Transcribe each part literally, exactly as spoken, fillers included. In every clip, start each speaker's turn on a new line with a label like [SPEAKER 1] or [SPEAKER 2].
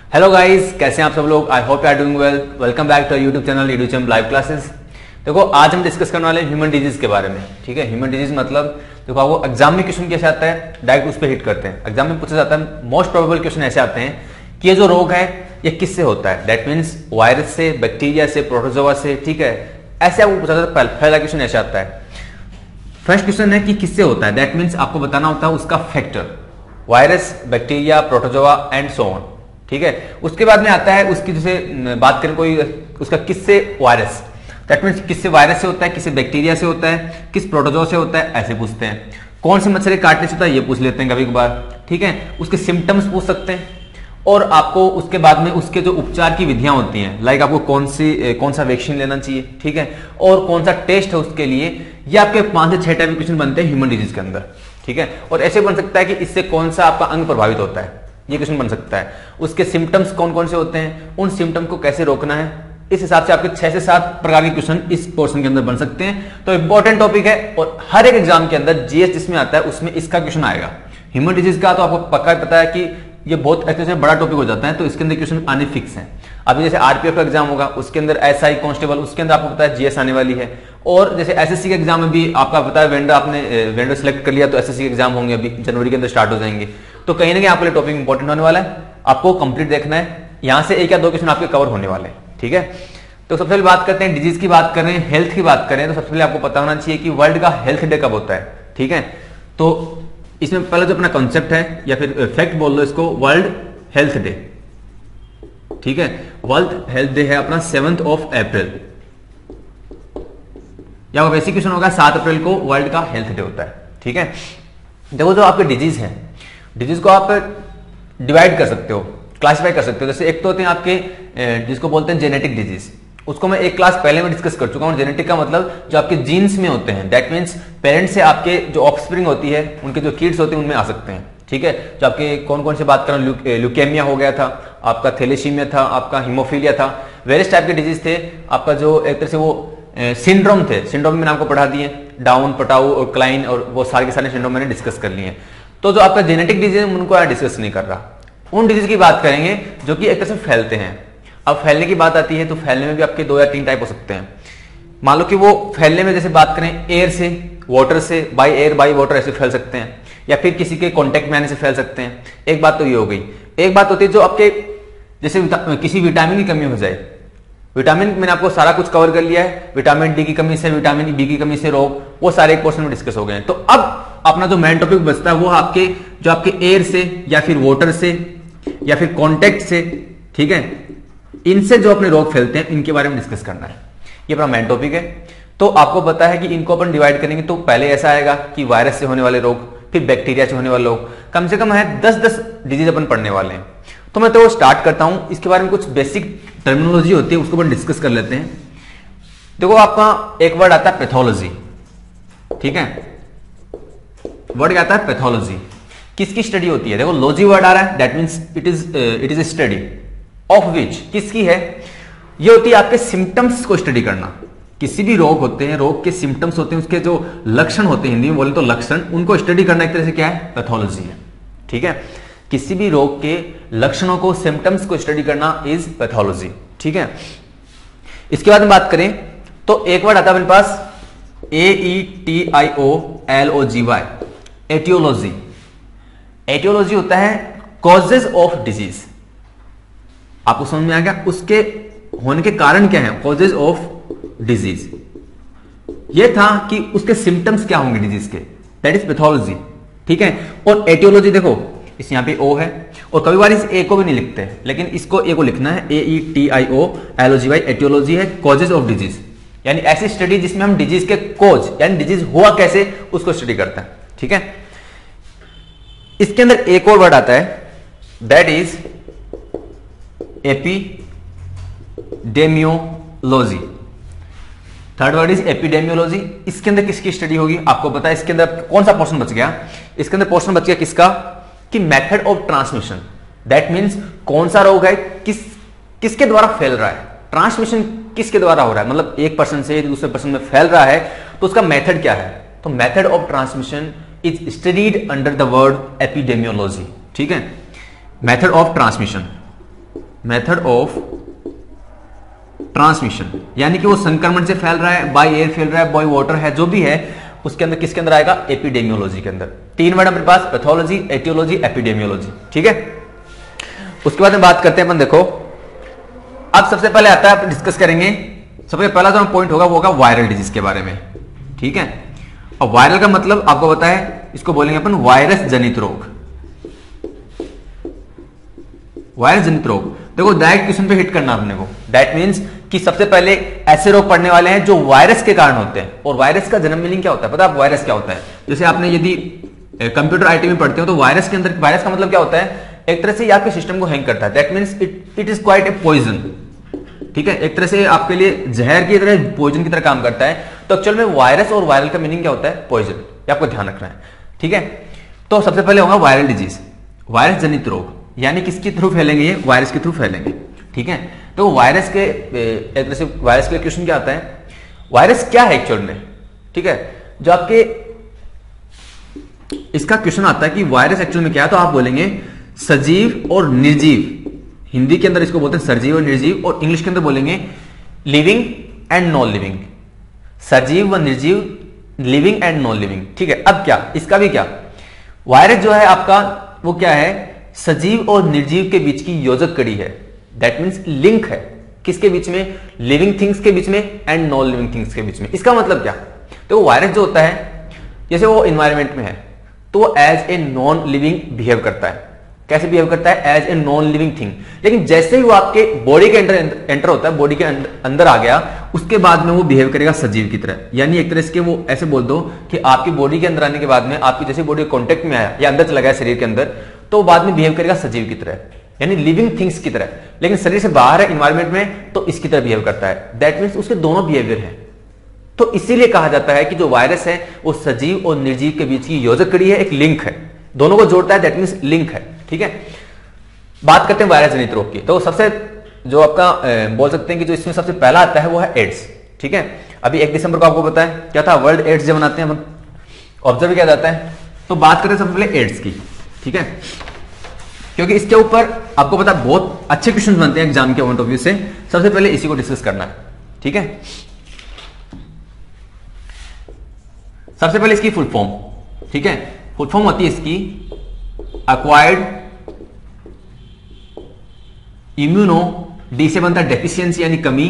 [SPEAKER 1] Hello guys, कैसे हैं आप सब लोग। I hope you are doing well. Welcome back to YouTube channel Educham live classes. देखो, आज हम डिस्कस करने वाले हैं ह्यूमन डिजीज के बारे में। ठीक है, ह्यूमन डिजीज मतलब देखो आपको एग्जाम में क्वेश्चन कैसे आता है, डायरेक्ट उस पर हिट करते हैं। एग्जाम में पूछा जाता है, मोस्ट प्रोबेबल क्वेश्चन ऐसे आते हैं कि ये जो रोग है ये किससे होता है। दैट मीन्स वायरस से, बैक्टीरिया से, प्रोटोजोआ से। ठीक है, ऐसे आपको पूछा जाता है। पहला क्वेश्चन ऐसे आता है। फर्स्ट क्वेश्चन है कि किससे होता है। दैट मीन्स आपको बताना होता है उसका factor, virus, bacteria, protozoa and so on. ठीक है, उसके बाद में आता है उसकी जैसे बात करें कोई उसका किससे वायरस, दैट मीन्स किससे वायरस से होता है, किससे बैक्टीरिया से होता है, किस प्रोटोजोआ से होता है, ऐसे पूछते हैं। कौन से मच्छर काटने से होता है ये पूछ लेते हैं कभी कभार। ठीक है, उसके सिम्टम्स पूछ सकते हैं और आपको उसके बाद में उसके जो उपचार की विधियां होती हैं, लाइक आपको कौन सी कौन सा वैक्सीन लेना चाहिए, ठीक है, और कौन सा टेस्ट है उसके लिए। ये आपके पांच से छह टाइप के क्वेश्चन बनते हैं ह्यूमन डिजीज के अंदर। ठीक है, और ऐसे बन सकता है कि इससे कौन सा आपका अंग प्रभावित होता है, ये क्वेश्चन बन सकता है। उसके सिम्टम्स कौन कौन से होते हैं, उन सिम्टम को कैसे रोकना है। इस हिसाब से आपके छह से सात प्रकार के क्वेश्चन इस पोर्शन के अंदर बन सकते हैं। तो इंपॉर्टेंट टॉपिक है और हर एक एग्जाम के अंदर जीएस जिसमें आता है उसमें इसका क्वेश्चन आएगा। ह्यूमन डिजीज का तो आपको पक्का पता है कि ये बहुत अच्छे बड़ा टॉपिक हो जाता है, तो इसके अंदर क्वेश्चन आने फिक्स हैं। अभी जैसे आरपीएफ का एग्जाम होगा, उसके अंदर एसआई कांस्टेबल, उसके अंदर आपको पता है जीएस आने वाली है। और जैसे एसएससी के एग्जाम में भी आपका पता है वेंडर, आपने वेंडर सेलेक्ट कर लिया तो एसएससी के एग्जाम होंगे, अभी जनवरी के अंदर स्टार्ट हो जाएंगे। तो कहीं ना कहीं आपके लिए टॉपिक इंपॉर्टेंट होने वाला है, आपको कंप्लीट देखना है। यहां से एक या दो क्वेश्चन आपके कवर होने वाले हैं। ठीक है, तो सबसे पहले बात करते हैं डिजीज की बात करें, हेल्थ की बात करें, तो सबसे पहले आपको पता होना चाहिए कि वर्ल्ड का हेल्थ डे कब होता है। ठीक है, तो इसमें पहले जो अपना कॉन्सेप्ट है या फिर फैक्ट बोल लो इसको, वर्ल्ड हेल्थ डे। ठीक है, वर्ल्ड हेल्थ डे है अपना सेवंथ ऑफ अप्रैल, या वो बेसिक क्वेश्चन होगा सात अप्रैल को वर्ल्ड का हेल्थ डे होता है। ठीक है, देखो जो आपके डिजीज है, डिजीज को आप डिवाइड कर सकते हो, क्लासिफाई कर सकते हो। जैसे एक तो होते हैं आपके जिसको बोलते हैं जेनेटिक डिजीज, उसको मैं एक क्लास पहले में डिस्कस कर चुका हूं। जेनेटिक का मतलब जो आपके जीन्स में होते हैं, दैट मीन्स पेरेंट्स से आपके जो ऑफस्प्रिंग होती है, उनके जो किड्स होते हैं उनमें आ सकते हैं। ठीक है, जो आपके कौन कौन से बात करें, ल्यूकेमिया हो गया था, आपका थैलेसीमिया था, आपका हीमोफीलिया था, वेरियस टाइप के डिजीज थे। आपका जो एक तरह से वो सिंड्रोम थे, सिंड्रोम मैंने आपको पढ़ा दिए, डाउन, पटाऊ और क्लाइन, और वो सारे के सारे सिंड्रोम मैंने डिस्कस कर लिए हैं। तो जो आपका जेनेटिक डिजीज है उनको डिस्कस नहीं कर रहा, उन डिजीज की बात करेंगे जो कि एक तरह से फैलते हैं। अब फैलने की बात आती है तो फैलने में भी आपके दो या तीन टाइप हो सकते हैं। मान लो कि वो फैलने में जैसे बात करें एयर से, वाटर से, बाय एयर बाय वाटर ऐसे फैल सकते हैं, या फिर किसी के कांटेक्ट में आने से फैल सकते हैं। एक बात तो ये हो गई। एक बात होती है जो आपके जैसे किसी विटामिन की कमी हो जाए, विटामिन मैंने आपको सारा कुछ कवर कर लिया है, विटामिन डी की कमी से, विटामिन बी की कमी से रोग, वो सारे एक पोर्शन में डिस्कस हो गए हैं। तो अब अपना जो मेन टॉपिक बचता है वो आपके जो आपके एयर से या फिर वाटर से या फिर कांटेक्ट से, ठीक है, इनसे जो अपने रोग फैलते हैं इनके बारे में डिस्कस करना है। ये अपना मेन टॉपिक है। तो आपको पता है कि इनको अपन डिवाइड करेंगे तो पहले ऐसा आएगा कि वायरस से होने वाले रोग, फिर बैक्टीरिया से होने वाले रोग, कम से कम है दस दस डिजीज अपन पढ़ने वाले हैं। तो मैं तो स्टार्ट करता हूं, इसके बारे में कुछ बेसिक टर्मिनोलॉजी होती है उसको अपन डिस्कस कर लेते हैं। देखो, आपका एक वर्ड आता है पैथोलॉजी। ठीक है, वर्ड क्या आता है पैथोलॉजी, किसकी स्टडी होती है। देखो लॉजी वर्ड आ रहा है, that means it is it is study of which, किसकी है, ये होती है आपके सिम्टम्स को स्टडी करना। किसी भी रोग होते हैं, रोग के सिम्टम्स होते हैं, उसके जो लक्षण होते हैं, हिंदी में बोले तो लक्षण, उनको स्टडी करना एक तरह से क्या है, पैथोलॉजी है। ठीक है, किसी भी रोग के लक्षणों को, सिम्टम्स को स्टडी करना इज पैथोलॉजी। ठीक है, इसके बाद में बात करें तो एक वर्ड आता है अपने पास A E T I O L O G Y, aetiology. Aetiology होता है कॉजेज ऑफ डिजीज। आपको समझ में आ गया, उसके होने के कारण क्या है, कॉजेज ऑफ डिजीज। ये था कि उसके सिम्टम्स क्या होंगे डिजीज के, दैट इज पैथोलॉजी। ठीक है, और एटियोलॉजी देखो इस यहां पे ओ है, और कभी बार इस ए को भी नहीं लिखते, लेकिन इसको ए को लिखना है, A E T I O L O G Y. Aetiology है कॉजेज ऑफ डिजीज, यानी ऐसी स्टडी जिसमें हम डिजीज के कोज, यानी डिजीज हुआ कैसे उसको स्टडी करते हैं। ठीक है, इसके अंदर एक और वर्ड आता है, that is epidemiology. Third word is epidemiology. इसके अंदर किसकी स्टडी होगी, आपको पता है इसके अंदर कौन सा पोर्शन बच गया, इसके अंदर पोर्शन बच गया किसका, कि method of transmission. That means कौन सा रोग है, किस किसके द्वारा फैल रहा है, ट्रांसमिशन किसके द्वारा हो रहा है, मतलब एक पर्सन से दूसरे पर्सन में फैल रहा है तो उसका मेथड क्या है। तो method of transmission is studied under the word epidemiology. ठीक है, method of transmission. Method of transmission, यानी कि वो संक्रमण से फैल रहा है, बाय एयर फैल रहा है, बाय वाटर है, जो भी है उसके अंदर किसके अंदर आएगा? एपिडेमियोलॉजी के अंदर। तीन वर्ड हमारे पास, पैथोलॉजी, एटियोलॉजी, एपिडेमियोलॉजी। ठीक है, उसके बाद में बात करते हैं अपन, देखो अब सबसे पहले आता है, अपन डिस्कस करेंगे सबसे पहला जो पॉइंट होगा वो होगा वायरल डिजीज के बारे में। ठीक है, और वायरल का मतलब आपको पता है, इसको बोलेंगे अपन वायरस जनित रोग। वायरस जनित रोग, देखो डायरेक्ट क्वेश्चन पे हिट करना अपने को। दैट मींस कि सबसे पहले ऐसे रोग पड़ने वाले हैं जो वायरस के कारण होते हैं। और वायरस का जन्म मीनिंग क्या होता है पता है? वायरस क्या होता है? जैसे आपने यदि कंप्यूटर आईटी में पढ़ते हो तो वायरस के अंदर, वायरस का मतलब क्या होता है? एक तरह से ये आपके सिस्टम को हैंग करता है। That means it it is quite a poison. ठीक है, एक तरह से आपके लिए जहर की तरह, पॉइजन की तरह काम करता है। तो एक्चुअल में वायरस और वायरल का मीनिंग क्या होता है? पॉइजन। ये आपको ध्यान रखना है। ठीक है, तो सबसे पहले होगा वायरल डिजीज, वायरस जनित रोग, यानी किसके थ्रू फैलेंगे? ये वायरस के थ्रू फैलेंगे। ठीक है, तो वायरस के एक तरह से वायरस के क्वेश्चन क्या आता है? वायरस क्या है एक्चुअल में? ठीक है, जो आपके इसका क्वेश्चन आता है कि वायरस एक्चुअल में क्या है, तो आप बोलेंगे सजीव और निर्जीव। हिंदी के अंदर इसको बोलते हैं सजीव और निर्जीव, और इंग्लिश के अंदर बोलेंगे लिविंग एंड नॉन लिविंग। सजीव व निर्जीव, लिविंग एंड नॉन लिविंग। ठीक है, अब क्या इसका भी क्या, वायरस जो है आपका वो क्या है? सजीव और निर्जीव के बीच की योजक कड़ी है। दैट मीन्स लिंक है, किसके बीच में? लिविंग थिंग्स के बीच में एंड नॉन लिविंग थिंग्स के बीच में। इसका मतलब क्या? तो वायरस जो होता है, जैसे वो इन्वायरमेंट में है तो वो as a non living behave करता है। कैसे बिहेव करता है? As a non living thing. लेकिन जैसे ही वो आपके बॉडी के अंदर एंटर होता है, बॉडी के अंदर आ गया, उसके बाद में वो बिहेव करेगा सजीव की तरह। यानी एक तरह से वो ऐसे बोल दो कि आपकी बॉडी के अंदर आने के बाद में, आपकी जैसे बॉडी कॉन्टेक्ट में आया या अंदर चला गया शरीर के अंदर, तो बाद में बिहेव करेगा सजीव की तरह, यानी लिविंग थिंग्स की तरह। लेकिन शरीर से बाहर है इन्वायरमेंट में तो इसकी तरह बिहेव करता है। दैट मीन्स उसके दोनों बिहेवियर हैं। तो इसीलिए कहा जाता है कि जो वायरस है वो सजीव और निर्जीव के बीच की योजक कड़ी है, एक लिंक है, दोनों को जोड़ता है। दैट मीन्स लिंक है। ठीक है, बात करते हैं वायरस जनित रोग की। तो सबसे जो आपका बोल सकते हैं कि जो इसमें सबसे पहला आता है वो है एड्स। ठीक है, अभी एक दिसंबर को आपको पता है क्या था? वर्ल्ड एड्स डे मनाते हैं, ऑब्जर्व किया जाता है। तो बात करें सबसे पहले एड्स की। ठीक है, क्योंकि इसके ऊपर आपको पता है बहुत अच्छे क्वेश्चन बनते हैं एग्जाम के पॉइंट ऑफ व्यू से। सबसे पहले इसी को डिस्कस करना है। ठीक है, सबसे पहले इसकी फुल फॉर्म। ठीक है, फुल फॉर्म होती है इसकी एक्वायर्ड इम्यूनो, डी से बनता है डेफिशिएंसी यानी कमी,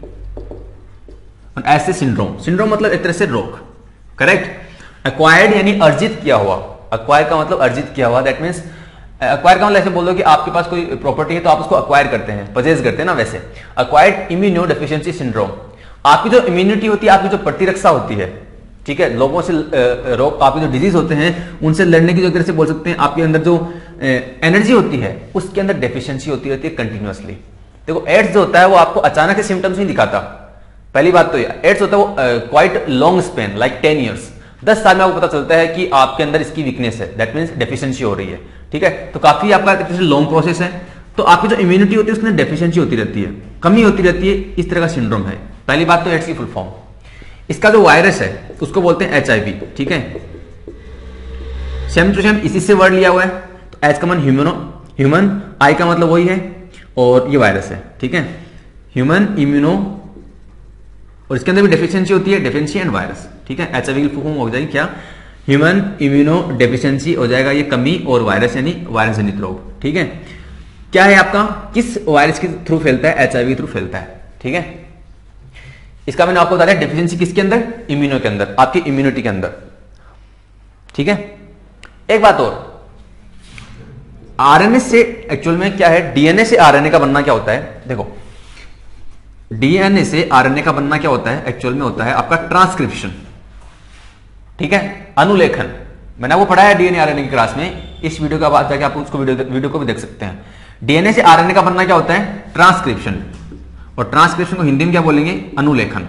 [SPEAKER 1] और ऐसे सिंड्रोम। सिंड्रोम मतलब एक तरह से रोग। करेक्ट। एक्वायर्ड यानी अर्जित किया हुआ। एक्वायर का मतलब अर्जित किया हुआ। दैट मीन्स एक्वायर का मतलब ऐसे बोल दो कि आपके पास कोई प्रॉपर्टी है तो आप उसको एक्वायर करते हैं, परचेज करते हैं ना, वैसे एक्वायर्ड इम्यूनो डेफिशिएंसी सिंड्रोम। आपकी जो इम्यूनिटी होती है, आपकी जो प्रतिरक्षा होती है, ठीक है, लोगों से रोग, आपके जो डिजीज होते हैं उनसे लड़ने की जो तरह से बोल सकते हैं, आपके अंदर जो एनर्जी होती है उसके अंदर डेफिशिएंसी होती रहती है कंटिन्यूअसली। देखो एड्स जो होता है वो आपको अचानक से सिम्टम्स नहीं दिखाता। पहली बात तो ये, एड्स होता है वो quite long span, like ten years, दस साल में आपको पता चलता है कि आपके अंदर इसकी वीकनेस है। दैट मीन्स डेफिशिएंसी हो रही है। ठीक है, तो काफी आपका लॉन्ग प्रोसेस है। तो आपकी जो इम्यूनिटी होती है उसके अंदर डेफिशिएंसी होती रहती है, कमी होती रहती है। इस तरह का सिंड्रोम है। पहली बात तो एड्स की फुल फॉर्म। इसका जो वायरस है उसको बोलते हैं एच आई वी। ठीक है, सेम टू सेम इसी से वर्ड लिया हुआ है। तो एच का मन ह्यूमनो, ह्यूमन, आई का मतलब वही है, और ये वायरस है। ठीक है, ह्यूमन इम्यूनो, और इसके अंदर भी डेफिशिएंसी होती है, डेफिशिएंसी एंड वायरस। ठीक है, एच आई वी की फुल फॉर्म हो जाएगी क्या? ह्यूमन इम्यूनो डेफिशिएंसी हो जाएगा ये कमी, और वायरस यानी वायरस जनित रोग। ठीक है, क्या है आपका? किस वायरस के थ्रू फैलता है? एच आई वी के थ्रू फैलता है। ठीक है, इसका मैंने आपको बता दिया डेफिशिएंसी किसके अंदर? इम्यूनो के अंदर, आपकी इम्यूनिटी के अंदर। ठीक है, एक बात और, आरएनए से एक्चुअल में क्या है? डीएनए से आरएनए का बनना क्या होता है? देखो, डीएनए से आरएनए का बनना क्या होता है? एक्चुअल में होता है आपका ट्रांसक्रिप्शन। ठीक है, अनुलेखन। मैंने आपको पढ़ाया डीएनए आरएनए की क्लास में। इस वीडियो का बाद जाके आप उसको वीडियो वीडियो को भी देख सकते हैं। डीएनए से आरएनए का बनना क्या होता है? ट्रांसक्रिप्शन। और ट्रांसक्रिप्शन को हिंदी में क्या बोलेंगे? अनुलेखन।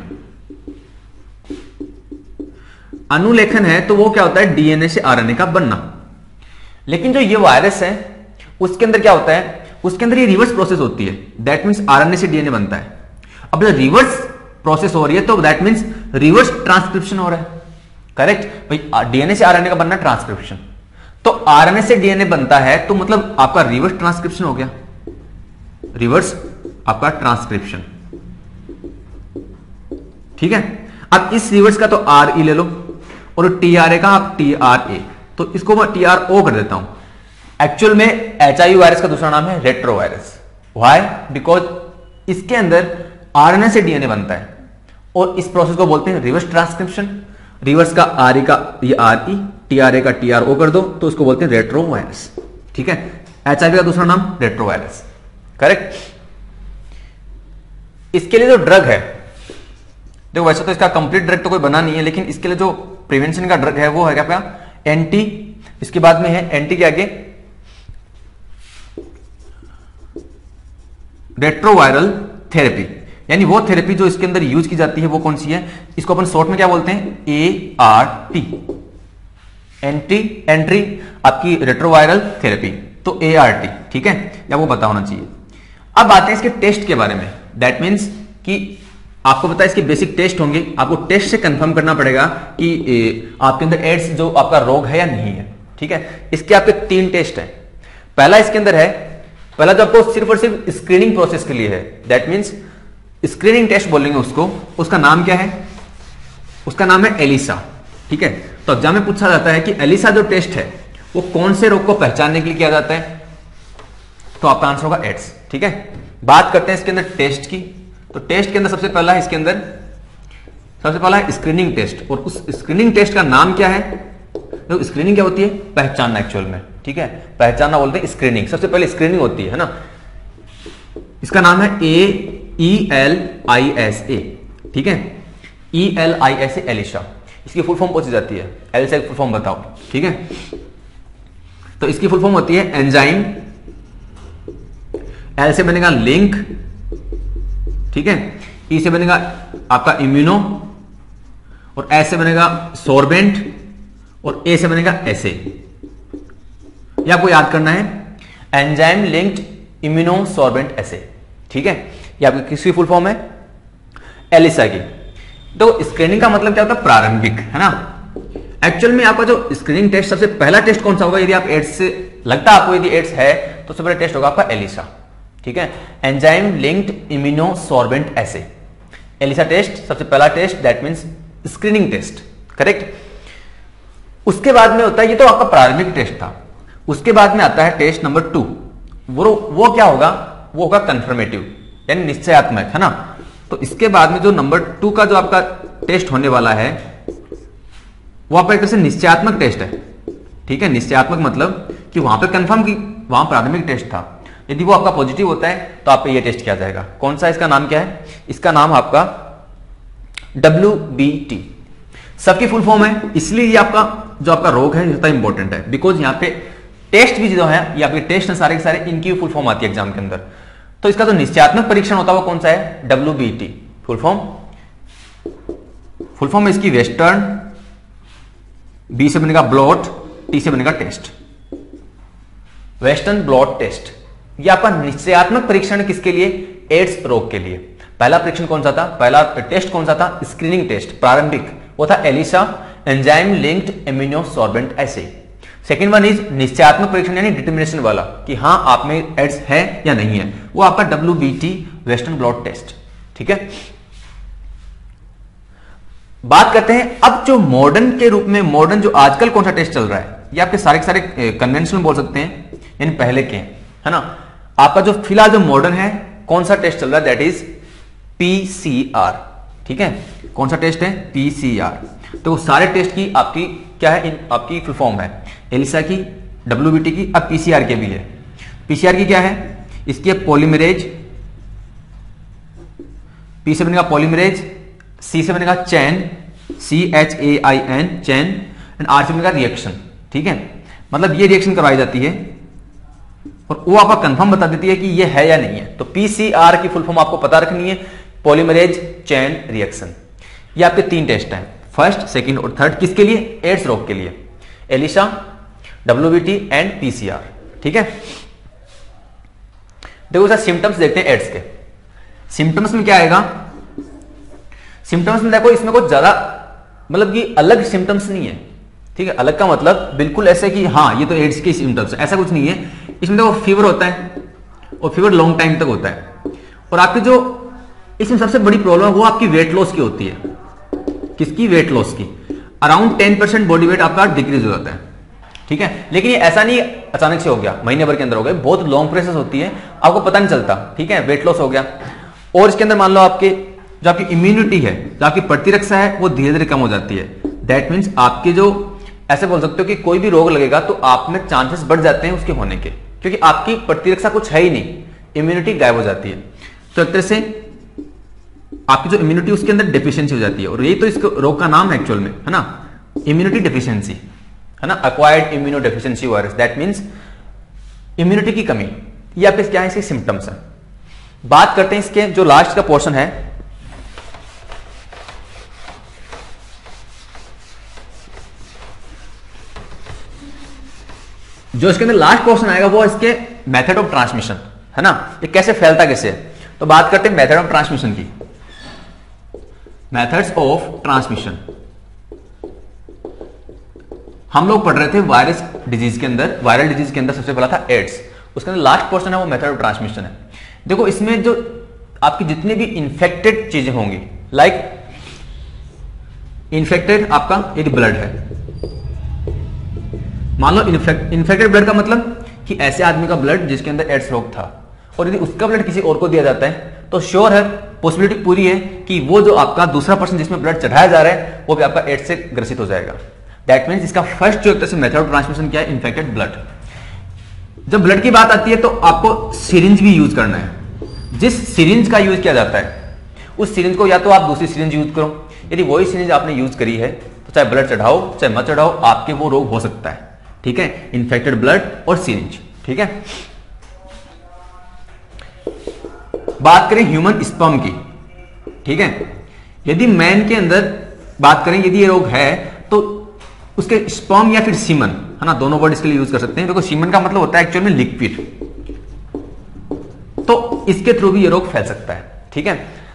[SPEAKER 1] अनुलेखन है तो वो क्या होता है? डीएनए से आरएनए का बनना। लेकिन जो ये वायरस है उसके अंदर क्या होता है? उसके अंदर ये रिवर्स प्रोसेस होती है। दैट मीन्स आरएनए से डीएनए बनता है। अब जब रिवर्स प्रोसेस हो रही है तो दैट मीन्स रिवर्स ट्रांसक्रिप्शन हो रहा है। करेक्ट भाई, डीएनए से आरएनए का बनना ट्रांसक्रिप्शन, तो आरएनए से डीएनए बनता है तो मतलब आपका रिवर्स ट्रांसक्रिप्शन हो गया। रिवर्स आपका ट्रांसक्रिप्शन, ठीक है। अब इस रिवर्स का तो आर ई ले लो और टी आर ए का आप टी आर ए, तो इसको मैं टी आर ओ कर देता हूं। एक्चुअल में एच आई वी वायरस का दूसरा नाम है रेट्रो वायरस। व्हाई? बिकॉज इसके अंदर आरएनए से डीएनए बनता है और इस प्रोसेस को बोलते हैं रिवर्स ट्रांसक्रिप्शन। रिवर्स का आर ई का ये R E, T R A का टी आर ओ कर दो तो उसको बोलते हैं रेट्रो वायरस, ठीक है। एच आई वी का दूसरा नाम रेट्रो वायरस, करेक्ट। इसके लिए जो ड्रग है, देखो वैसे तो इसका कंप्लीट ड्रग तो कोई बना नहीं है, लेकिन इसके लिए जो प्रिवेंशन का ड्रग है वो है क्या आपका एंटी, इसके बाद में है एंटी के आगे रेट्रोवायरल थेरेपी, यानी वो थेरेपी जो इसके अंदर यूज की जाती है वो कौन सी है, इसको अपन शॉर्ट में क्या बोलते हैं A R T, anti entry आपकी रेट्रोवायरल थेरेपी, तो ए आर टी, ठीक है, या वो पता होना चाहिए। अब आते हैं इसके टेस्ट के बारे में। दैट मीन्स कि आपको पता है इसके बेसिक टेस्ट होंगे, आपको टेस्ट से कंफर्म करना पड़ेगा कि ए, आपके अंदर एड्स जो आपका रोग है या नहीं है, ठीक है। इसके आपके तीन टेस्ट हैं। पहला इसके अंदर है, पहला जो आपको सिर्फ और सिर्फ स्क्रीनिंग प्रोसेस के लिए है, दैट मीन्स स्क्रीनिंग टेस्ट बोलेंगे उसको, उसका नाम क्या है, उसका नाम है एलिसा, ठीक है। तो एग्जाम में पूछा जाता है कि एलिसा जो टेस्ट है वो कौन से रोग को पहचानने के लिए किया जाता है, तो आपका आंसर होगा एड्स, ठीक है। बात करते हैं इसके अंदर टेस्ट की, तो टेस्ट के अंदर सबसे पहला है इसके अंदर सबसे पहला है स्क्रीनिंग टेस्ट, और उस स्क्रीनिंग टेस्ट का नाम क्या है, तो स्क्रीनिंग क्या होती है, पहचानना एक्चुअल में, ठीक है, पहचानना बोलते हैं स्क्रीनिंग, सबसे पहले स्क्रीनिंग होती है ना। इसका नाम है A E L I S A, ठीक है, E L I S A ELISA, इसकी फुल फॉर्म पूछी जाती है, एल से फुल फॉर्म बताओ, ठीक है। तो इसकी फुल फॉर्म होती है एंजाइम, एल से बनेगा लिंक, ठीक है, ई से बनेगा आपका इम्यूनो, और एस से बनेगा सोर्बेंट, और ए से बनेगा एसे। ये आपको याद करना है, enzyme linked immunosorbent assay, ठीक है। ये आपकी किसकी फुल फॉर्म है, एलिसा की। तो स्क्रीनिंग का मतलब क्या होता है, प्रारंभिक, है ना। एक्चुअल में आपका जो स्क्रीनिंग टेस्ट सबसे पहला टेस्ट कौन सा होगा, यदि आप एड्स से लगता है आपको यदि एड्स है तो सबसे पहला टेस्ट होगा आपका एलिसा, ठीक है, enzyme linked immunosorbent assay, ELISA test सबसे पहला test, that means screening test, correct. उसके बाद में होता है, ये तो आपका प्रारंभिक टेस्ट था, उसके बाद में आता है टेस्ट नंबर टू, वो वो क्या होगा, वो होगा कंफर्मेटिव, यानी निश्चयात्मक, है ना। तो इसके बाद में जो नंबर टू का जो आपका टेस्ट होने वाला है वो आपका एक तरह से निश्चयात्मक टेस्ट है, ठीक है। निश्चयात्मक मतलब कि वहां पे कंफर्म की वहां प्रारंभिक टेस्ट था, यदि वो आपका पॉजिटिव होता है तो आप पे ये टेस्ट किया जाएगा। कौन सा, इसका नाम क्या है, इसका नाम आपका डब्ल्यू बी टी, सबकी फुल फॉर्म है, इसलिए ये आपका जो आपका रोग है इतना इंपॉर्टेंट है, बिकॉज यहाँ पे टेस्ट भी जो है ये आपके टेस्ट है सारे के सारे, इनकी फुल फॉर्म आती है एग्जाम के अंदर। तो इसका जो निश्चयात्मक परीक्षण होता है वो कौन सा है, W B T, full form full form इसकी वेस्टर्न, बी से बनेगा ब्लॉट, टी से बनेगा टेस्ट, वेस्टर्न ब्लॉट टेस्ट। ये आपका निश्चयात्मक परीक्षण किसके लिए, एड्स रोग के लिए। पहला परीक्षण कौन सा था, पहला टेस्ट कौन सा था, स्क्रीनिंग टेस्ट, प्रारंभिक, वो था ELISA, enzyme linked immunosorbent assay. Second one is निश्चयात्मक परीक्षण, यानी डिटर्मिनेशन वाला कि हाँ आप में एड्स है या नहीं है, वो आपका W B T, western blot test, ठीक है। बात करते हैं अब जो मॉडर्न के रूप में, मॉडर्न जो आजकल कौन सा टेस्ट चल रहा है, ये आपके सारे के सारे कन्वेंशनल बोल सकते हैं, यानी पहले के, है ना। आपका जो फिलहाल जो मॉडर्न है कौन सा टेस्ट चल रहा है, that is P C R, ठीक है। कौन सा टेस्ट है, पी सी आर। तो वो सारे टेस्ट की आपकी क्या है, इन आपकी फुल फॉर्म है, एलिसा की, डब्ल्यू बी टी की, अब पीसीआर के भी है। पीसीआर की क्या है, इसकी पॉलीमरेज, पी से बनेगा पॉलीमरेज, सी से बनेगा chain, C H A I N, chain, and R से बनेगा रिएक्शन, ठीक है। मतलब ये रिएक्शन करवाई जाती है और वो आपका कंफर्म बता देती है कि ये है या नहीं है। तो पीसीआर की फुल फॉर्म आपको पता रखनी है, पॉलीमरेज, चैन, रिएक्शन। ये आपके तीन टेस्ट हैं, फर्स्ट, सेकंड और थर्ड, किसके लिए, एड्स रोग के लिए, ELISA, W B T and PCR, ठीक है। देखो सर सिम्टम्स देखते हैं एड्स के। सिम्टम्स में क्या आएगा, सिम्टम्स में देखो इसमें कुछ ज्यादा मतलब कि अलग सिम्टम्स नहीं है, ठीक है। अलग का मतलब बिल्कुल ऐसे कि हाँ ये तो एड्स के सिम्टम्स है, ऐसा कुछ नहीं है। इसमें देखो फीवर होता है, और फीवर लॉन्ग टाइम तक होता है। और आपकी जो इसमें सबसे बड़ी प्रॉब्लम है वो आपकी वेट लॉस की होती है। किसकी? वेट लॉस की। Around ten percent body weight आपका डिक्रीज हो जाता है, ठीक है। लेकिन ये ऐसा नहीं अचानक से हो गया, महीने भर के अंदर हो गया, बहुत लॉन्ग प्रोसेस होती है, आपको पता नहीं चलता, ठीक है। वेट लॉस हो गया और इसके अंदर मान लो आपके जो आपकी इम्यूनिटी है, जो आपकी प्रतिरक्षा है, वो धीरे धीरे कम हो जाती है। दैट मीन्स आपके जो, ऐसे बोल सकते हो कि कोई भी रोग लगेगा तो आप में चांसेस बढ़ जाते हैं उसके होने के, क्योंकि आपकी प्रतिरक्षा कुछ है ही नहीं, इम्यूनिटी गायब हो जाती है। तो एक तरह से आपकी जो इम्यूनिटी उसके अंदर डेफिशिएंसी हो जाती है, और यही तो इस रोग का नाम है एक्चुअल में, है ना, इम्यूनिटी डेफिशिएंसी, है ना, acquired immunodeficiency virus. That means immunity की कमी। ये आपके क्या है, इसके सिम्टम्स हैं। बात करते हैं इसके जो लास्ट का पोर्शन है, जो इसके अंदर लास्ट पोर्शन आएगा वो इसके मेथड ऑफ ट्रांसमिशन, है ना, ये कैसे फैलता कैसे है। तो बात करते हैं मेथड ऑफ ट्रांसमिशन की। मेथड्स ऑफ ट्रांसमिशन हम लोग पढ़ रहे थे वायरस डिजीज के अंदर। वायरल डिजीज के अंदर सबसे पहला था एड्स, उसके अंदर लास्ट पोर्शन है वो मेथड ऑफ ट्रांसमिशन है। देखो इसमें जो आपकी जितनी भी इंफेक्टेड चीजें होंगी, लाइक इंफेक्टेड आपका यदि ब्लड है, मान लो इन्फेक्ट इन्फेक्टेड ब्लड का मतलब कि ऐसे आदमी का ब्लड जिसके अंदर एड्स रोग था, और यदि उसका ब्लड किसी और को दिया जाता है तो श्योर है, पॉसिबिलिटी पूरी है कि वो जो आपका दूसरा पर्सन जिसमें ब्लड चढ़ाया जा रहा है वो भी आपका एड्स से ग्रसित हो जाएगा। दैट मीन्स इसका फर्स्ट जो एक तरह से मेथड ऑफ ट्रांसमिशन क्या है, इन्फेक्टेड ब्लड। जब ब्लड की बात आती है तो आपको सिरिंज भी यूज करना है। जिस सिरिंज का यूज किया जाता है उस सिरिंज को या तो आप दूसरी सिरिंज यूज करो, यदि वही सिरिंज आपने यूज करी है तो चाहे ब्लड चढ़ाओ चाहे मत चढ़ाओ आपके वो रोग हो सकता है, ठीक है। इन्फेक्टेड ब्लड और सिरिंज, ठीक है। बात करें ह्यूमन स्पर्म की, ठीक है। यदि मैन के अंदर बात करें, यदि ये रोग है तो उसके स्पर्म या फिर सीमन, है ना, दोनों वर्ड इसके लिए यूज कर सकते हैं। देखो सीमन का मतलब होता है एक्चुअल में लिक्विड, तो इसके थ्रू भी ये रोग फैल सकता है, ठीक है।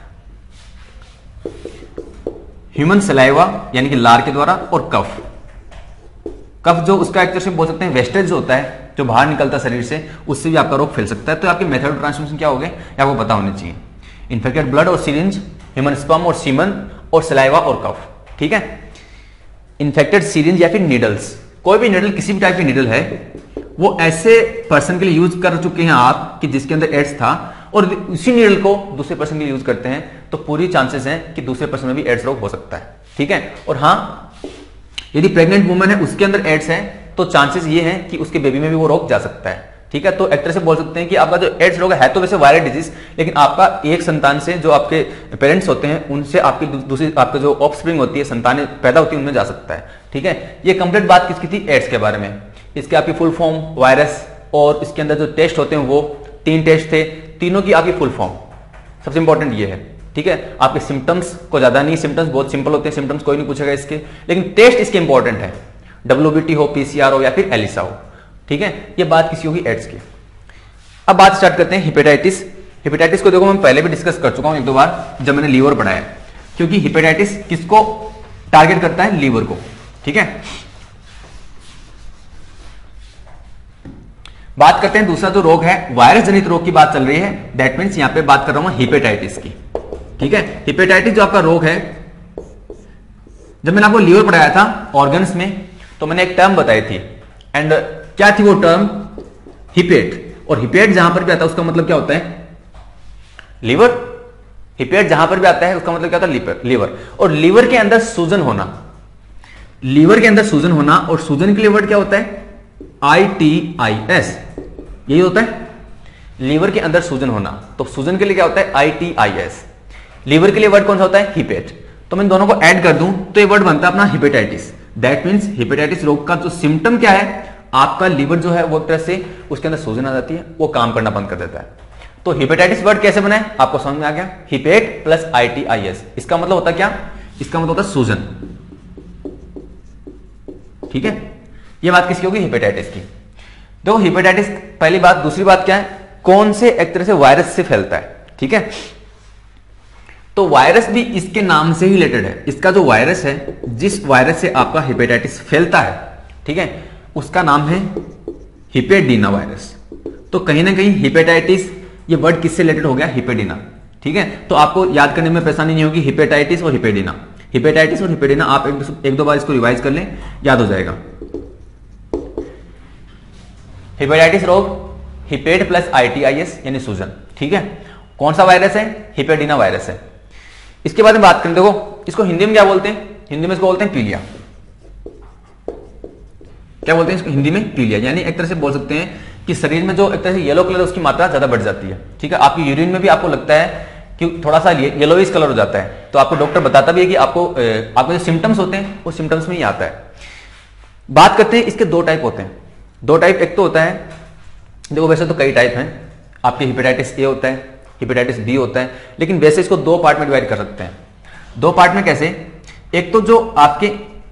[SPEAKER 1] ह्यूमन सलाइवा यानी कि लार के द्वारा, और कफ कफ जो उसका एक तरह से बोल सकते हैं वेस्टेज होता है जो बाहर निकलता है शरीर से, उससे भी आपका रोग फैल सकता है। तो आपके मेथड ऑफ ट्रांसमिशन क्या हो गए या आपको पता होने चाहिए, इन्फेक्टेड ब्लड और सिरिंज, ह्यूमन स्पर्म और सीमन, और सलाइवा और कफ, ठीक है। इन्फेक्टेड सिरिंज या फिर नीडल्स, कोई भी नीडल, किसी भी टाइप की नीडल है, वो ऐसे पर्सन के लिए यूज कर चुके हैं आप कि जिसके अंदर एड्स था, और उसी नीडल को दूसरे पर्सन के लिए यूज करते हैं, तो पूरी चांसेस हैं कि दूसरे पर्सन में भी एड्स रोग हो सकता है, ठीक है। और हाँ, यदि प्रेग्नेंट वुमन है उसके अंदर एड्स है तो चांसेस ये हैं कि उसके बेबी में भी वो रोग जा सकता है, ठीक है। तो एक तरह से बोल सकते हैं कि आपका जो एड्स रोग है तो वैसे वायरल डिजीज, लेकिन आपका एक संतान से जो आपके पेरेंट्स होते हैं उनसे आपकी दूसरी आपके जो ऑफस्प्रिंग होती है, संतानें पैदा होती है, उनमें जा सकता है, ठीक है। ये कंप्लीट बात किसकी थी, एड्स के बारे में। इसके आपकी फुल फॉर्म, वायरस, और इसके अंदर जो टेस्ट होते हैं वो तीन टेस्ट थे, तीनों की आपकी फुल फॉर्म, सबसे इंपॉर्टेंट ये है, ठीक है। आपके सिम्टम्स को ज्यादा नहीं, सिम्टम्स बहुत सिंपल होते हैं, सिम्टम्स कोई नहीं पूछेगा इसके, लेकिन टेस्ट इसके इंपॉर्टेंट है, डब्ल्यूबीटी हो, पीसीआर हो या फिर एलिसा हो, ठीक है। ये बात किसी होगी एड्स की। अब बात स्टार्ट करते हैं हिपेटाइटिस। हिपेटाइटिस को देखो मैं पहले भी डिस्कस कर चुका हूं एक दो बार जब मैंने लीवर पढ़ाया, क्योंकि हिपेटाइटिस किसको टारगेट करता है, लीवर को, ठीक है। बात करते हैं दूसरा जो रोग है, वायरस जनित रोग की बात चल रही है, दैट मीन्स यहां पे बात कर रहा हूं हिपेटाइटिस की, ठीक है। हिपेटाइटिस जो आपका रोग है, जब मैंने आपको लीवर पढ़ाया था ऑर्गन्स में, तो मैंने एक टर्म बताई थी, एंड क्या थी वो टर्म, हिपेट। और हिपेट जहां पर भी आता है उसका मतलब क्या होता है, लीवर। हिपेट जहां पर भी आता है उसका मतलब क्या होता है, लीवर। और लीवर के अंदर सूजन होना, लीवर के अंदर सूजन होना, और सूजन के लिए वर्ड क्या होता है, आई टी आई एस, यही होता है, लीवर के अंदर सूजन होना। तो सूजन के लिए क्या होता है, I T I S. Liver के लिए वर्ड कौन सा होता है, हिपेट। तो मैं दोनों को ऐड कर दूं तो ये वर्ड बनता है अपना हिपेटाइटिस। दैट मीन्स हिपेटाइटिस रोग का जो सिम्टम क्या है, आपका लीवर जो है वो एक तरह से उसके अंदर सूजन आ जाती है, वो काम करना बंद कर देता है। तो हिपेटाइटिस वर्ड कैसे बना है आपको समझ में आ गया, hepat plus I T I S, इसका मतलब होता है क्या, इसका मतलब होता है सूजन, ठीक है। ये बात किसकी होगी, हिपेटाइटिस की। देखो हिपेटाइटिस पहली बात, दूसरी बात क्या है, कौन से एक तरह से वायरस से फैलता है, ठीक है। तो वायरस भी इसके नाम से ही रिलेटेड है। इसका जो वायरस है, जिस वायरस से आपका हिपेटाइटिस फैलता है, ठीक है, उसका नाम है हिपेडीना वायरस। तो कहीं ना कहीं हिपेटाइटिस ये वर्ड किससे रिलेटेड हो गया, हिपेडिना। ठीक है, तो आपको याद करने में परेशानी नहीं होगी, हिपेटाइटिस और हिपेडिना, हिपेटाइटिस और हिपेडिना आप एक, एक दो बार इसको रिवाइज कर लें, याद हो जाएगा। हिपेटाइटिस रोग, हिपेट प्लस आईटीआईएस यानी सूजन। ठीक है, कौन सा वायरस है, हिपेडिना वायरस है। इसके बारे में बात करें, देखो इसको हिंदी में क्या बोलते हैं, हिंदी में इसको बोलते हैं पीलिया। क्या बोलते हैं इसको हिंदी में, पीलिया। यानी एक तरह से बोल सकते हैं कि शरीर में जो एक तरह से येलो कलर उसकी मात्रा ज्यादा बढ़ जाती है। ठीक है, आपकी यूरिन में भी आपको लगता है कि थोड़ा सा येलोइश कलर हो जाता है, तो आपको डॉक्टर बताता भी है कि आपको आपके जो सिम्टम्स होते हैं वो सिम्टम्स में ही आता है। बात करते हैं, इसके दो टाइप होते हैं, दो टाइप। एक तो होता है, देखो वैसे तो कई टाइप हैं, आपके हिपेटाइटिस ए होता है, हिपेटाइटिस बी होता है, लेकिन वैसे इसको दो पार्ट में डिवाइड कर सकते हैं। दो पार्ट में कैसे, एक तो जो आपके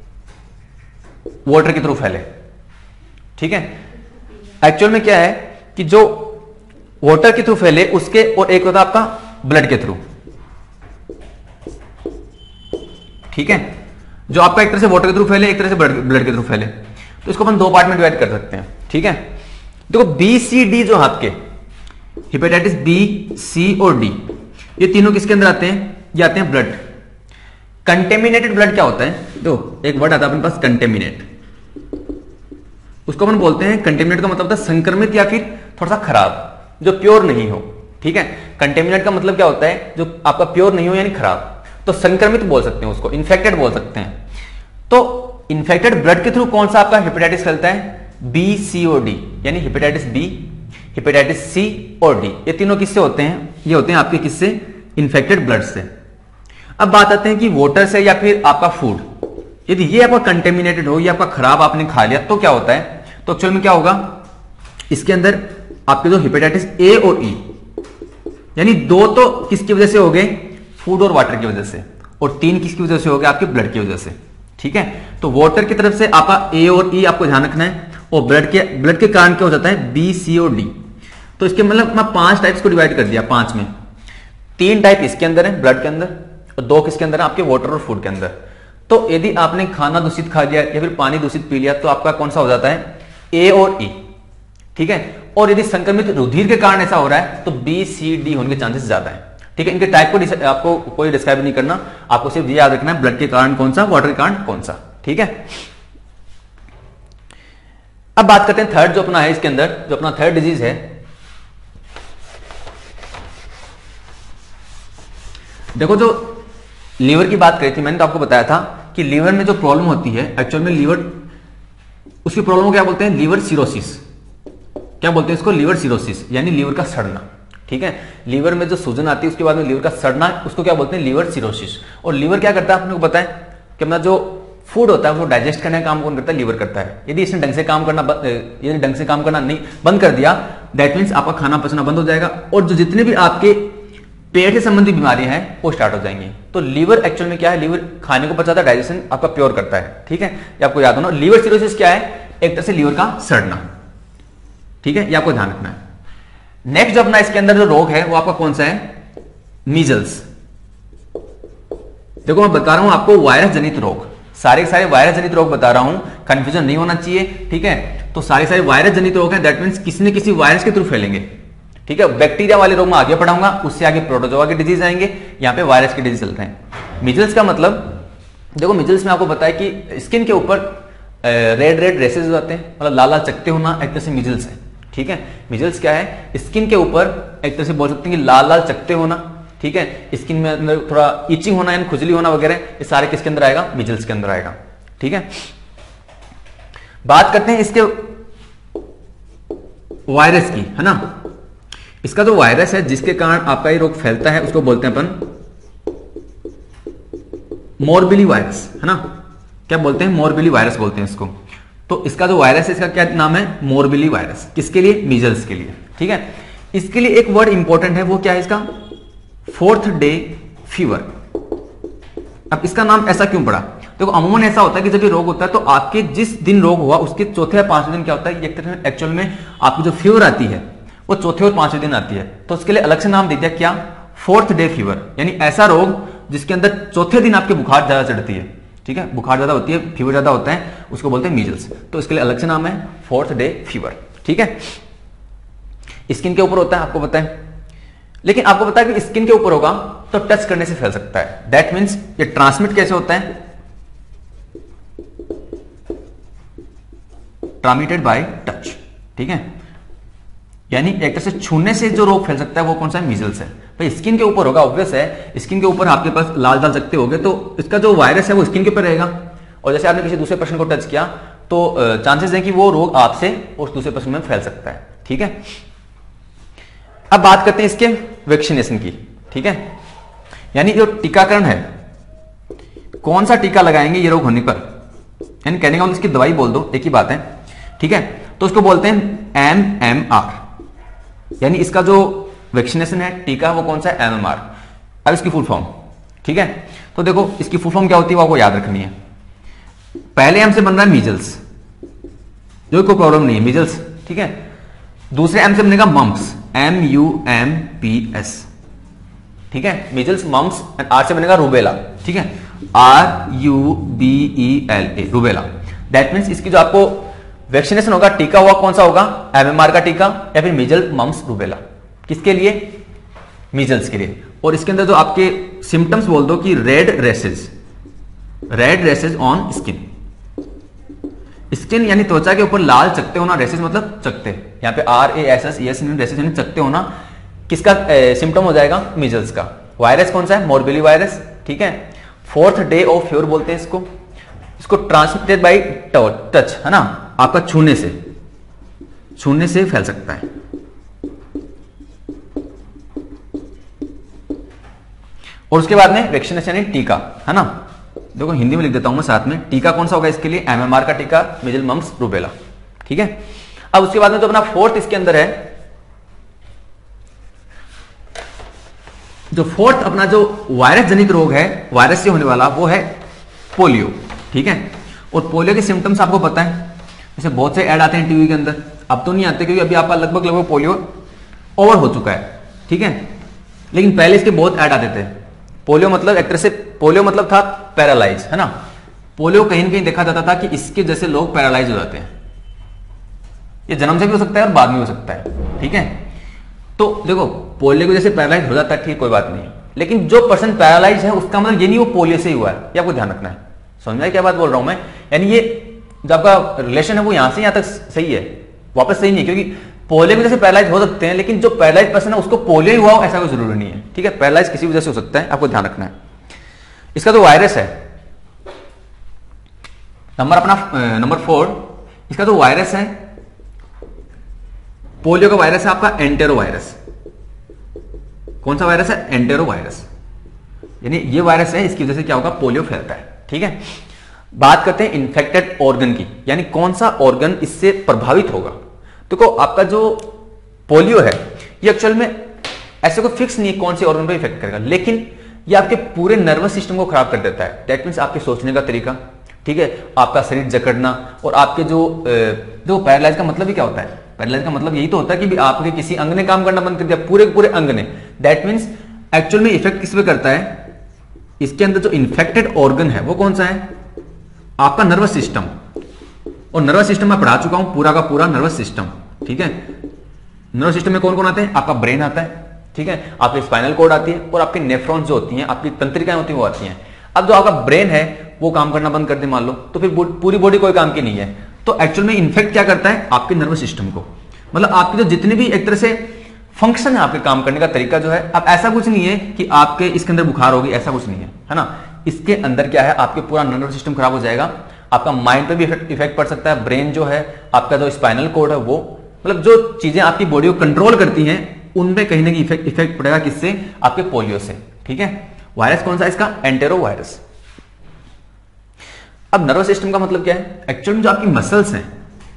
[SPEAKER 1] वाटर के थ्रू फैले। ठीक है, एक्चुअल में क्या है कि जो वाटर के थ्रू फैले उसके, और एक होता है आपका ब्लड के थ्रू। ठीक है, जो आपका एक तरह से वाटर के थ्रू फैले, एक तरह से ब्लड के थ्रू फैले, तो इसको अपन दो पार्ट में डिवाइड कर सकते हैं। ठीक है, देखो बी सी डी जो हाथ के हिपेटाइटिस बी, सी और डी, ये तीनों किसके अंदर आते हैं, ये आते हैं ब्लड। कंटेमिनेटेड ब्लड क्या होता है, देखो एक वर्ड आता है अपने पास कंटेमिनेट, उसको अपन बोलते हैं, कंटेमिनेट का मतलब होता है संक्रमित या फिर थोड़ा सा खराब, जो प्योर नहीं हो। ठीक है, कंटेमिनेट का मतलब क्या होता है, जो आपका प्योर नहीं हो यानी खराब, तो संक्रमित बोल सकते हैं उसको, इन्फेक्टेड बोल सकते हैं। तो इन्फेक्टेड ब्लड के थ्रू कौन सा आपका हेपेटाइटिस फैलता है, बी, सी और डी, यानी हेपेटाइटिस बी, हेपेटाइटिस सी और डी, ये तीनों किससे होते हैं, ये होते हैं आपके किससे, इन्फेक्टेड ब्लड से। अब बात आते हैं कि वाटर से या फिर आपका फूड, यदि ये आपका कंटेमिनेटेड हो, ये आपका खराब आपने खा लिया, तो क्या होता है, तो एक्चुअल में क्या होगा, इसके अंदर आपके जो हेपेटाइटिस ए और ई, यानी दो तो किसकी वजह से हो गए, फूड और वाटर की वजह से, और तीन किसकी वजह से हो गए, आपके ब्लड की वजह से। ठीक है, तो वाटर की तरफ से आपका ए और ई आपको ध्यान रखना है, और ब्लड के ब्लड के कारण क्या हो जाता है, बी, सी और डी। तो इसके मतलब मैं पांच टाइप्स को डिवाइड कर दिया, पांच में तीन टाइप इसके अंदर है ब्लड के अंदर, और दो किसके अंदर है, आपके वाटर और फूड के अंदर। तो यदि आपने खाना दूषित खा लिया या फिर पानी दूषित पी लिया, तो आपका कौन सा हो जाता है, ए और ई। ठीक है, और यदि संक्रमित रुधिर के कारण ऐसा हो रहा है, तो बी, सी, डी होने के चांसेस ज्यादा है। ठीक है, इनके टाइप को आपको कोई डिस्क्राइब नहीं करना, आपको सिर्फ ये याद रखना है ब्लड के कारण कौन सा, वाटर के कारण कौन सा। ठीक है, अब बात करते हैं थर्ड जो अपना है, इसके अंदर जो अपना थर्ड डिजीज है, देखो जो लीवर की बात करी थी मैंने, तो आपको बताया था कि लीवर में जो प्रॉब्लम होती है, एक्चुअल में लीवर, उसकी प्रॉब्लम को क्या बोलते हैं, लीवर सिरोसिस। क्या बोलते हैं इसको, लीवर सिरोसिस, यानी लीवर का सड़ना। ठीक है, लीवर में जो सूजन आती है उसके बाद में लीवर का सड़ना, उसको क्या बोलते हैं, लीवर सिरोसिस। और लीवर क्या करता है, आपने को पता है कि अपना जो फूड होता है वो डाइजेस्ट करने का काम कौन करता है, लीवर करता है। यदि इसने ढंग से काम करना यदि ढंग से काम करना नहीं बंद कर दिया, दैट मीन्स आपका खाना पचना बंद हो जाएगा, और जो जितने भी आपके पेट से संबंधित बीमारियां हैं वो स्टार्ट हो जाएंगी। तो लीवर एक्चुअल में क्या है, लीवर खाने को पचाता है, डाइजेशन आपका प्योर करता है। ठीक है, ये आपको याद होना। लीवर सिरोसिस क्या है, एक तरह से लीवर का सड़ना। ठीक है, ये आपको ध्यान रखना है। नेक्स्ट जो अपना इसके अंदर जो रोग है वो आपका कौन सा है, मीजल्स। देखो मैं बता रहा हूं आपको वायरस जनित रोग, सारे सारे वायरस जनित रोग बता रहा हूं, कंफ्यूजन नहीं होना चाहिए। ठीक है, तो सारे सारे वायरस जनित रोग हैं, दैट मींस किसी न किसी वायरस के थ्रू फैलेंगे। ठीक है, बैक्टीरिया वाले रोग में आगे पढ़ाऊंगा, उससे आगे प्रोटोजोआ के डिजीज आएंगे, यहां पे वायरस के डिजीज चलते हैं। मिजल्स का मतलब, देखो मिजल्स में आपको पता है कि स्किन के ऊपर रेड रेड रेसेस हो जाते हैं, मतलब लाल लाल चकते होना, एक तरह से मिजल्स है। ठीक है, मिजल्स क्या है, स्किन के ऊपर एक तरह से बोल सकते हैं कि लाल लाल चकते होना। ठीक है, स्किन में अंदर थोड़ा इचिंग होना यानी खुजली होना वगैरह, ये सारे किसके अंदर आएगा, मिजल्स के अंदर आएगा। ठीक है, बात करते हैं इसके वायरस की, है ना। इसका जो वायरस है जिसके कारण आपका ये रोग फैलता है, उसको बोलते हैं अपन मोरबिली वायरस, है ना। क्या बोलते हैं, मोरबिली वायरस बोलते हैं इसको। तो इसका जो वायरस है, इसका क्या नाम है, मोरबिली वायरस। किसके लिए, मीजल्स के लिए। ठीक है, इसके लिए एक वर्ड इंपॉर्टेंट है, वो क्या है इसका, फोर्थ डे फीवर। अब इसका नाम ऐसा क्यों पड़ा, देखो अमूमन ऐसा होता है कि जब ये रोग होता है तो आपके जिस दिन रोग हुआ उसके चौथे या पांचवें दिन क्या होता है, एक्चुअल में आपकी जो फीवर आती है वो चौथे और पांचवें दिन आती है। तो उसके लिए अलग से नाम दे दिया, क्या, फोर्थ डे फीवर, यानी ऐसा रोग जिसके अंदर चौथे दिन आपके बुखार ज्यादा चढ़ती है। ठीक है, बुखार ज्यादा होती है, फीवर ज्यादा होता है, उसको बोलते हैं मीजल्स। तो इसके लिए अलग से नाम है फोर्थ डे फीवर। ठीक है, स्किन के ऊपर होता है, आपको पता है। लेकिन आपको पता है कि स्किन के ऊपर होगा तो टच करने से फैल सकता है। दैट मीन्स ये ट्रांसमिट कैसे होता है? ट्रांसमिटेड बाय टच, ठीक है। यानी एक तरह से छूने से जो रोग फैल सकता है वो कौन सा है? मीजल्स है। भाई स्किन के ऊपर होगा, ऑब्वियस है। स्किन के ऊपर आपके पास लाल लाल सकते होंगे तो इसका जो वायरस है वो स्किन के ऊपर रहेगा, और जैसे आपने किसी दूसरे पर्सन को टच किया तो चांसेस है कि वो रोग आपसे उस दूसरे पर्सन में फैल सकता है, ठीक है। अब बात करते हैं इसके वैक्सीनेशन की, ठीक है। यानी जो टीकाकरण है, कौन सा टीका लगाएंगे ये रोग होने पर, यानी कहने का मतलब इसकी दवाई बोल दो, एक ही बात है, ठीक है। तो उसको बोलते हैं एम एम आर, यानी इसका जो वैक्सीनेशन है, टीका, वो कौन सा है? M M R. अब इसकी फुल फॉर्म, ठीक है। तो देखो इसकी फुल फॉर्म क्या होती है वो आपको याद रखनी है। पहले एम से बन रहा है मीजल्स, जो कोई प्रॉब्लम नहीं है, मीजल्स, ठीक है। दूसरे एम से बनेगा mumps, M U M P S, ठीक है, मीजल्स, मम्प्स। आर से बनेगा रूबेला, ठीक है, R U B E L A, rubella. That means इसकी जो आपको वैक्सीनेशन होगा, टीका हुआ कौन सा होगा? एमएमआर का टीका, या फिर मीजल, मम्प्स, रूबेला। किसके लिए? मीजल्स के लिए। और इसके अंदर जो आपके सिम्टम्स बोल दो कि red rashes, red rashes on skin, skin यानी त्वचा के ऊपर लाल चकते होना, रेसेस मतलब चकते, यहाँ पे R A S S E S, rashes यानी चकते होना, किसका सिम्टम हो जाएगा? मीजल्स का। वायरस कौन सा है? मोरबेली वायरस, ठीक है। फोर्थ डे ऑफ फ्यूर बोलते हैं इसको। इसको ट्रांसमिटेड बाय टच, है ना, आपका छूने से, छूने से फैल सकता है। और उसके बाद में वैक्सीनेशन यानी टीका, है ना। देखो हिंदी में लिख देता हूं मैं साथ में, टीका कौन सा होगा इसके लिए? एमएमआर का टीका, मीजल, मम्प्स, रूबेला, ठीक है। अब उसके बाद में जो अपना फोर्थ इसके अंदर है, जो फोर्थ अपना जो वायरस जनित रोग है, वायरस से होने वाला, वो है पोलियो, ठीक है। और पोलियो के सिम्टम्स आपको पता है, जैसे बहुत से ऐड आते हैं टीवी के अंदर, अब तो नहीं आते क्योंकि अभी आपका लगभग लगभग पोलियो ओवर हो चुका है, ठीक है। लेकिन पहले इसके बहुत ऐड आते थे। पोलियो मतलब एक तरह से, पोलियो मतलब था पैरालाइज, है ना। पोलियो कहीं ना कहीं देखा जाता था कि इसके जैसे लोग पैरालाइज हो जाते हैं। ये जन्म से भी हो सकता है और बाद में हो सकता है, ठीक है। तो देखो पोलियो को जैसे पैरालाइज हो जाता है, ठीक, कोई बात नहीं, लेकिन जो पर्सन पैरालाइज है उसका मतलब ये नहीं वो पोलियो से ही हुआ है, ये आपको ध्यान रखना है। समझ में क्या बात बोल रहा हूं मैं? यानी ये जो आपका रिलेशन है वो यहां से यहां तक सही है, वापस सही नहीं, क्योंकि पोलियो की वजह से पैरालाइज हो सकते हैं, लेकिन जो पैरालाइज पर्सन है उसको पोलियो ही हुआ हो ऐसा कोई जरूरी नहीं है, ठीक है। पैरालाइज किसी वजह से हो सकता है, आपको ध्यान रखना है। इसका जो वायरस है, नंबर अपना नंबर फोर, इसका जो वायरस है, पोलियो का वायरस है आपका एंटेरो वायरस। कौन सा वायरस है? एंटेरो वायरस, यानी ये वायरस है, इसकी वजह से क्या होगा? पोलियो फैलता है, ठीक है। बात करते हैं इन्फेक्टेड ऑर्गन की, यानी कौन सा ऑर्गन इससे प्रभावित होगा। देखो तो आपका जो पोलियो है ये एक्चुअल में ऐसे कोई फिक्स नहीं है कौन से ऑर्गन को इफेक्ट करेगा, लेकिन ये आपके पूरे नर्वस सिस्टम को खराब कर देता है। दैट मीन्स आपके सोचने का तरीका, ठीक है, आपका शरीर जकड़ना, और आपके जो जो पैरालाइज का मतलब ही क्या होता है? पैरालाइज का मतलब यही तो होता है कि आपके किसी अंग ने काम करना बंद कर दिया, पूरे पूरे अंग ने। दैट मीन्स एक्चुअल में इफेक्ट किस पे करता है? इसके अंदर जो इन्फेक्टेड ऑर्गन है वो कौन सा है? आपका नर्वस सिस्टम। और नर्वस सिस्टम मैं पढ़ा चुका हूं, पूरा का पूरा नर्वस सिस्टम, ठीक है। नर्वस सिस्टम में कौन कौन आते हैं? आपका ब्रेन आता है, ठीक है, आपकी स्पाइनल कॉर्ड आती है, और आपकी नेफ्रॉन्स जो होती हैं, आपकी तंत्रिकाएं होती हैं, वो आती हैं। अब जो आपका ब्रेन है वो काम करना बंद कर दे मान लो, तो फिर पूरी बॉडी कोई काम की नहीं है। तो एक्चुअल में इन्फेक्ट क्या करता है? आपके नर्वस सिस्टम को, मतलब आपके जो जितने भी एक तरह से फंक्शन है, आपके काम करने का तरीका जो है। अब ऐसा कुछ नहीं है कि आपके इसके अंदर बुखार होगी, ऐसा कुछ नहीं है, है ना। इसके अंदर क्या है? आपके पूरा नर्वस सिस्टम खराब हो जाएगा, आपका माइंड पे भी इफेक्ट पड़ सकता है, ब्रेन जो है, आपका जो स्पाइनल कॉर्ड है, वो मतलब जो चीजें आपकी बॉडी को कंट्रोल करती हैं उनपे कहीं ना कहीं इफेक्ट इफेक्ट पड़ेगा। किससे? आपके पोलियो से, ठीक है। वायरस कौन सा है इसका? Enterovirus. अब नर्वस सिस्टम का मतलब क्या है? एक्चुअल में जो आपकी मसल्स हैं,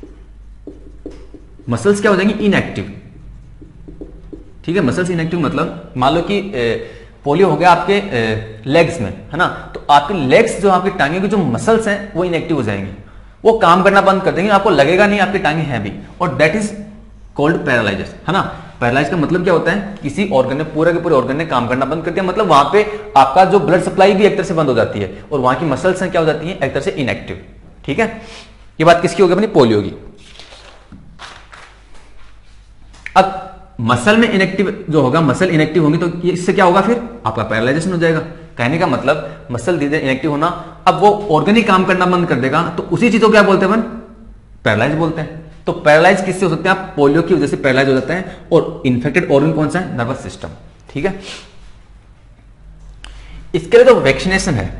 [SPEAKER 1] मसल्स क्या हो जाएंगी? इनएक्टिव, ठीक है। मसल्स इनएक्टिव मतलब मान लो कि पोलियो हो गया आपके लेग्स में, है ना, तो आपके लेग्स जो आपकी टांगे की जो मसल्स हैं वो इनएक्टिव हो जाएंगे, वो काम करना बंद कर देंगे, आपको लगेगा नहीं आपकी टांगे हैं भी, और दैट इज कॉल्ड पैरालाइज, है ना। पैरालाइज का मतलब क्या होता है? किसी ऑर्गन ने, पूरे के पूरे ऑर्गन ने काम करना बंद कर दिया, मतलब वहां पे आपका जो ब्लड सप्लाई भी एक तरह से बंद हो जाती है, और वहां की मसल्स हैं क्या हो जाती हैं? एक तरह से इनएक्टिव, ठीक है। ये बात किसकी होगी? अपनी पोलियो की। अब मसल में इनएक्टिव जो होगा, मसल इनएक्टिव होंगी तो ये इससे क्या होगा, फिर आपका पैरालाइजेशन हो जाएगा। कहने का मतलब मसल धीरे धीरे इनएक्टिव होना, अब वो ऑर्गेनिक काम करना बंद कर देगा, तो उसी चीज को क्या बोलते हैं अपन, पैरालाइज बोलते हैं। तो पैरालाइज किससे हो सकते हैं, आप पोलियो की वजह से पैरालाइज हो जाते हैं। और इन्फेक्टेड ऑर्गन कौन सा है, नर्वस सिस्टम। ठीक है, इसके लिए तो वैक्सीनेशन है,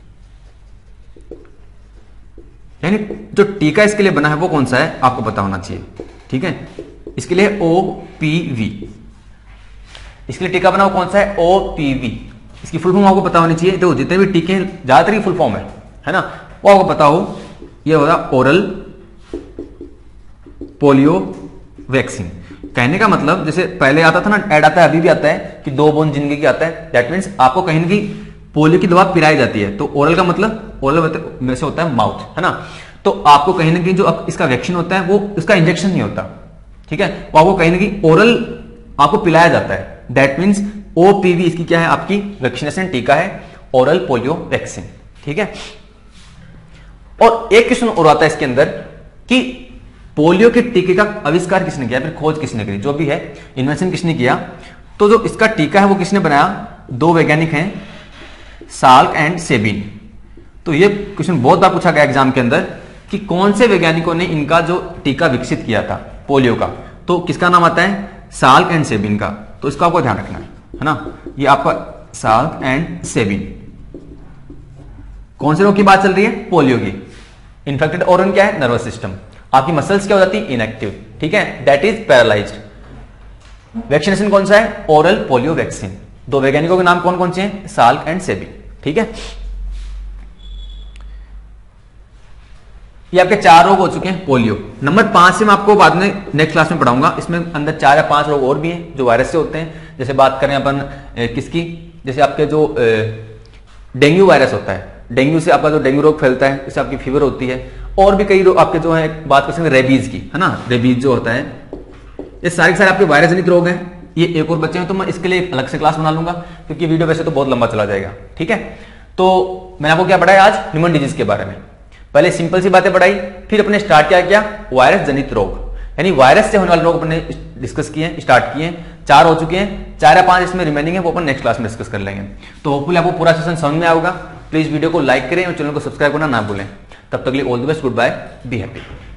[SPEAKER 1] यानी जो टीका इसके लिए बना है वो कौन सा है आपको पता होना चाहिए। ठीक है, इसके लिए ओ पी वी, इसके लिए टीका बना हुआ कौन सा है, ओ पी वी। इसकी फुल फॉर्म आपको पता होनी चाहिए। तो जितने भी टीके हैं ज्यादातर की फुल फॉर्म है है ना, वो आपको पता हो। ये होगा ओरल पोलियो वैक्सीन। कहने का मतलब जैसे पहले आता था ना, ऐड आता है, अभी भी आता है कि दो बूंद जिंदगी की आता है। दैट मीन्स आपको कहीं ना कहीं पोलियो की दवा पिलाई जाती है। तो ओरल का मतलब ओरल में से होता है माउथ, है ना। तो आपको कहीं ना कहीं जो इसका वैक्सीन होता है वो उसका इंजेक्शन नहीं होता। ठीक है, वो आपको कहीं ना कहीं ओरल आपको पिलाया जाता है। दैट मीन्स ओपीवी इसकी क्या है, आपकी वैक्सीनेशन टीका है, ओरल पोलियो वैक्सीन। ठीक है, और एक क्वेश्चन और आता है इसके अंदर कि पोलियो के टीके का आविष्कार किसने किया, फिर खोज किसने करी, जो भी है इन्वेंशन किसने किया। तो जो इसका टीका है वो किसने बनाया, दो वैज्ञानिक हैं, साल्क एंड सेबिन। तो ये क्वेश्चन बहुत बार पूछा गया एग्जाम के अंदर कि कौन से वैज्ञानिकों ने इनका जो टीका विकसित किया था पोलियो का। तो किसका नाम आता है, साल्क एंड सेबिन का। तो इसका आपको ध्यान रखना है, है ना। ये आपका साल्क एंड सेबिन, कौन से रोग की बात चल रही है, पोलियो की। इन्फेक्टेड ऑर्गन क्या है, नर्वस सिस्टम। आपकी मसल्स क्या हो जाती है, इनएक्टिव। ठीक है, दैट इज पैरालाइज्ड। वैक्सीनेशन कौन सा है, ओरल पोलियो वैक्सीन। दो वैज्ञानिकों के नाम कौन कौन से हैं, साल्क एंड सेबिन। ठीक है, ये आपके चार रोग हो चुके हैं पोलियो। नंबर पांच से मैं आपको बाद में नेक्स्ट क्लास में पढ़ाऊंगा। इसमें अंदर चार या पांच रोग और भी हैं जो वायरस से होते हैं। जैसे बात करें अपन किसकी, जैसे आपके जो डेंगू वायरस होता है, डेंगू से आपका जो डेंगू रोग फैलता है, इससे आपकी फीवर होती है। और भी कई रोग आपके जो है, बात कर सकते हैं रेबीज की, है ना। रेबीज जो होता है, ये सारे सारे आपके वायरस जनित रोग हैं। ये एक और बच्चे हैं तो मैं इसके लिए अलग से क्लास बना लूंगा, क्योंकि वीडियो वैसे तो बहुत लंबा चला जाएगा। ठीक है, तो मैंने आपको क्या पढ़ाया आज, ह्यूमन डिजीज के बारे में। पहले सिंपल सी बातें पढ़ाई, फिर अपने स्टार्ट क्या किया, वायरस जनित रोग, यानी वायरस से होने वाले रोग अपने डिस्कस किए, स्टार्ट किए। चार हो चुके हैं, चार या पांच इसमें रिमेनिंग है, वो अपन नेक्स्ट क्लास में डिस्कस कर लेंगे। तो होपफुली आपको पूरा सेशन समझ में आएगा। प्लीज वीडियो को लाइक करें और चैनल को सब्सक्राइब करना ना भूलें। तब तक के लिए all the best, goodbye, be happy.